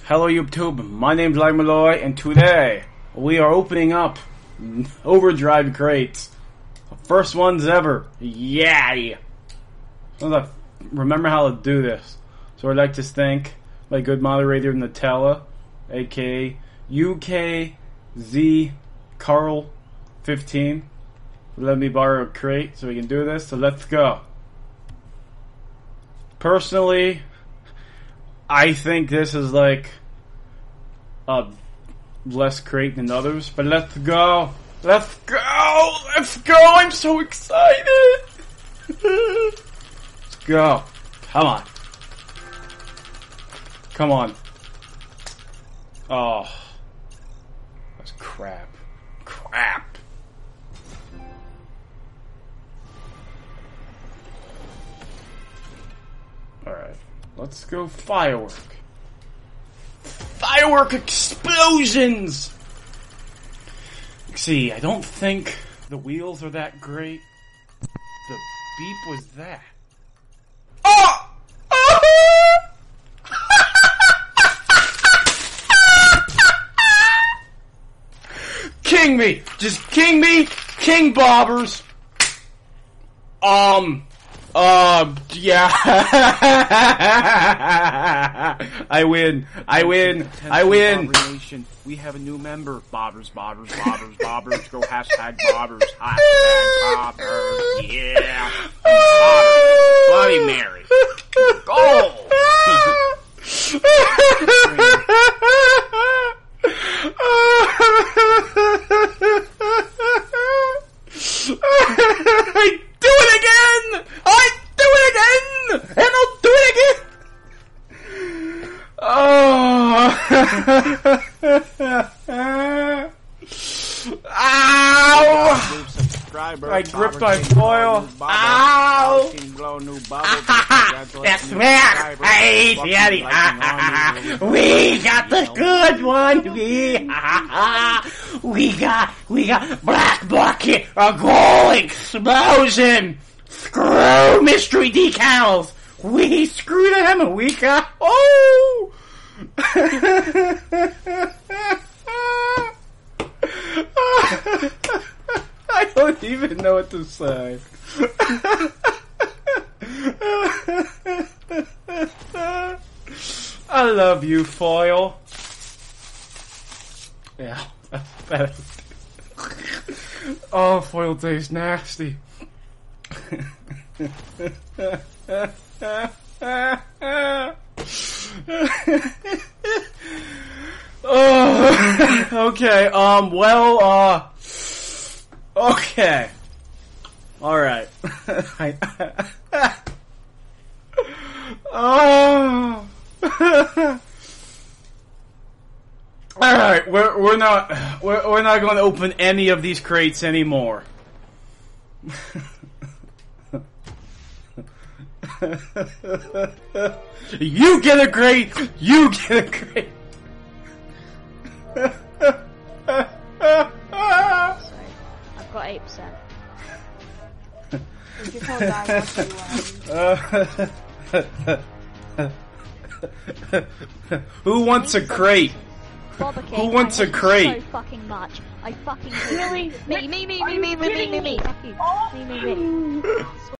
Hello YouTube, my name's Lag Malloy, and today we are opening up Overdrive crates. First ones ever. Yay! Remember how to do this. So I'd like to thank my good moderator Nutella, aka UKZ Carl 15, for letting me borrow a crate so we can do this. So let's go. Personally, I think this is like a less crate than others, but let's go! Let's go! Let's go! I'm so excited! Let's go. Come on. Come on. Oh. That's crap. Crap. Alright. Let's go firework. Firework explosions! See, I don't think the wheels are that great. The beep was that. Oh! King me! Just king me! King bobbers! Yeah. I win. I win. I win. We have a new member. Bobbers, bobbers, bobbers, bobbers. Go hashtag bobbers. Hashtag bobbers. Yeah. Bobbers. Bloody Mary. Go. I do it again! I do it again! And I'll do it again! Oh! Ow! I gripped my foil. Ow! That's smack! Hey, Daddy! We got the good one! We got Black Bucket, a gold explosion! Screw mystery decals! We screwed them and we got... Oh! I don't even know what to say. I love you, foil. Yeah, that's better. Oh, foil tastes nasty. Oh, okay, okay. Alright. Oh. Alright, we're not going to open any of these crates anymore. You get a crate! You get a crate! I've got 8%. If you can't die, Who wants a crate? Who wants a crate? So fucking much. I fucking really me. Fuck you. Me.